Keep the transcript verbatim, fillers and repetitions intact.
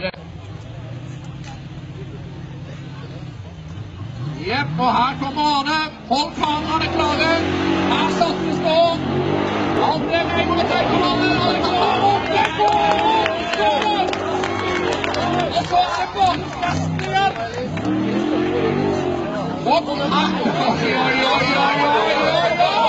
Jepp, og her kommer Arne. Hold kameraene klare. Her satses det om. Andre vei må det tenke om Arne. Arne kan ta opp. Det går! Det går! Og så er det bare festen igjen. Og her. Oi, oi, oi, oi, oi, oi, oi.